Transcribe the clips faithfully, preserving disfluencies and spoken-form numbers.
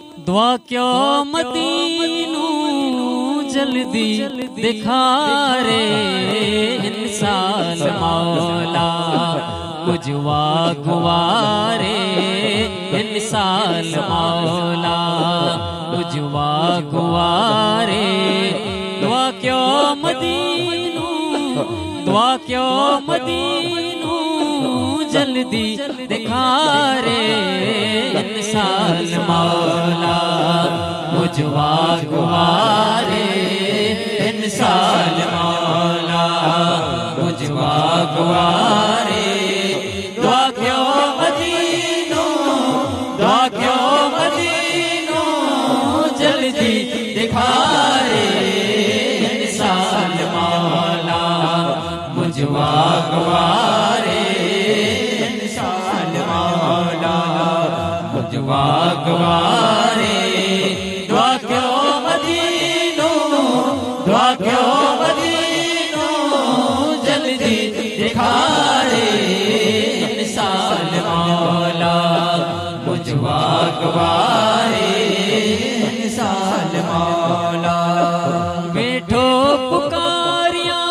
दुआ क्यों मदीनू जल्दी दिखा रे इंसान मौला मुझवा गुवारे इंसान मौला मुझवा गुवारे। दुआ क्यों मदीनू दुआ क्यों मदीनू जल्दी दिखा रे इंसान मौला मुझवा गुवारे इंसान मौला मुझवा गुवारे। दुआ क्यों मदीनू दुआ क्यों मदीनू जल्दी दिखा रे इंसान मौला मुझवा गुवारे इंसान मौला मुझवा गुवारे। दुआ क्यों मदीनू दुआ क्यों मदीनू जल्दी दिखा रे इंसान मौला मुझवा गुवारे इंसान मौला। बैठो पुकारिया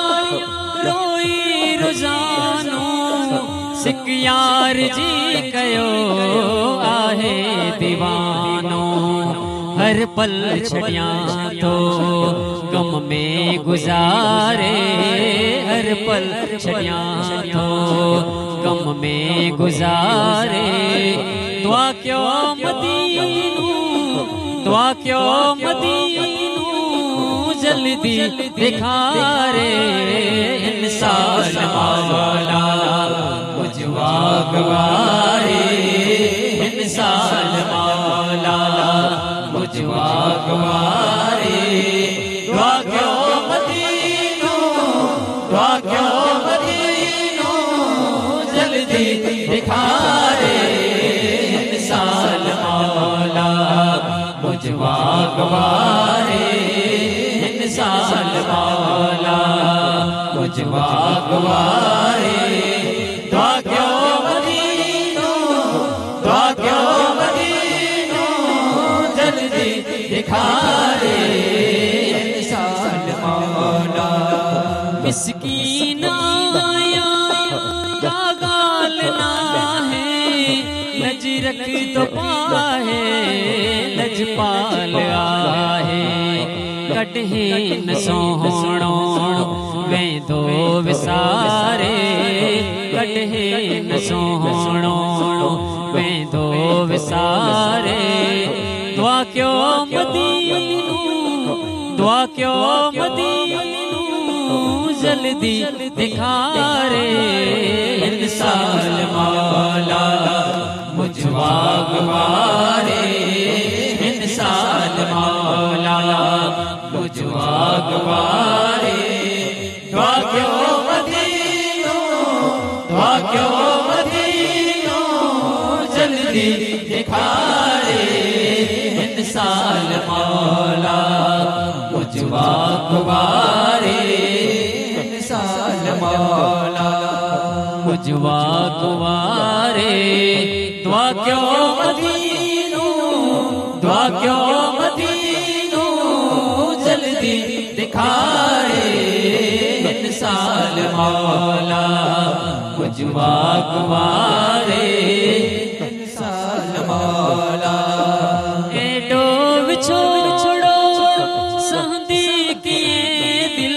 रोई रोजानो सिक यार जी कयो आहे दीवानो हर पल छड़िया तो गम में गुजारे हर पल छड़िया तो गम में गुजारे। दुआ क्यों मदीनू दुआ क्यों मदीनू जल्दी दिखा रे इंसान मौला मुझवा गुवारे इंसान मौला मुझवा गुवारे। दुआ क्यों मदीनू दुआ क्यों मदीनू जल्दी दिखा रे इंसान मौला मुझवा गुवारे इंसान मौला मुझवा गुवारे। दुआ क्यों मदीनू दुआ क्यों मदीनू जल्दी दिखा रे इंसान मौला। मिस्कीन आया का गाल ना है लज रख तो पाहे लजपाल आहे कटे न सोहणो वेंदो विसारे कटे न सोहणो वेंदो विसारे। दुआ क्यों मदीनू दुआ क्यों मदीनू जल्दी दिखा रे इंसान मौला मुझवा गुवारे इंसान मौला मुझवा गुवारे। दुआ क्यों मदीनू दुआ क्यों मदीनू जल्दी दिखा रे इंसान मौला मुझवा गुवारे इंसान मौला मुझवा गुवारे। दुआ क्यों मदीनू दुआ क्यों मदीनू जल्दी दिखा रे इंसान मौला मुझवा गुवारे इंसान मौला। एडो छोड़ो सहदी किए दिल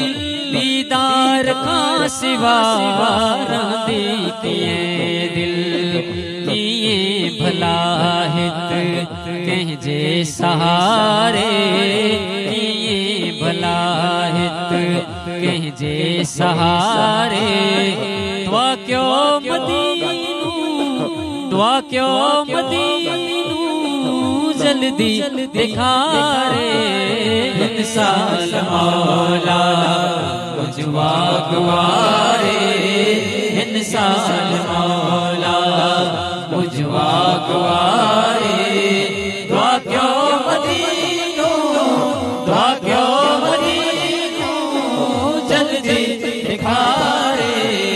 दीदार का सिवा रहदी किए दिल किए भला हित कह जे सहारे किए भला हित कह जे सहारे। दुआ क्यों मदीनू दुआ क्यों मदीनू जल्दी दिखा रे इंसान मौला मुझवा गुवारे इंसान मौला मुझवा गुवारे। दुआ क्यों मदीनू दुआ क्यों मदीनू जल्दी दिखा रे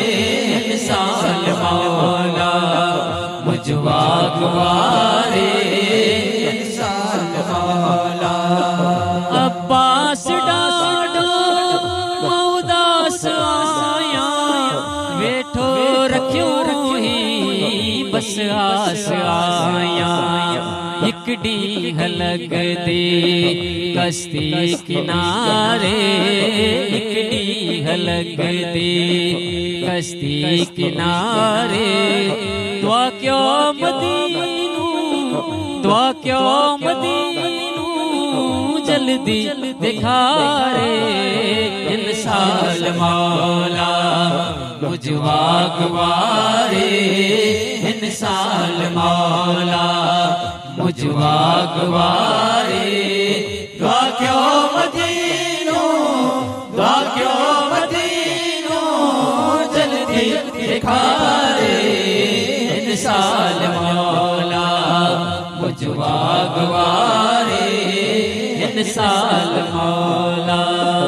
इंसान मौला मुझवा गुवारे इंसान इकड़ी हलग दे कश्ती किनारे इकड़ी हलग दे कश्ती किनारे दुआ क्यों मदीनू दुआ क्यों मदीनू जल्दी दिखा रे इंसाल मौला मुझवा गवारे इंसाल मौला मुझवा गवारे दुआ क्यों मदीनू दुआ क्यों मदीनू जल्दी दिखा रे इंसाल मौला मुझवा गवारे इंसाल मौला।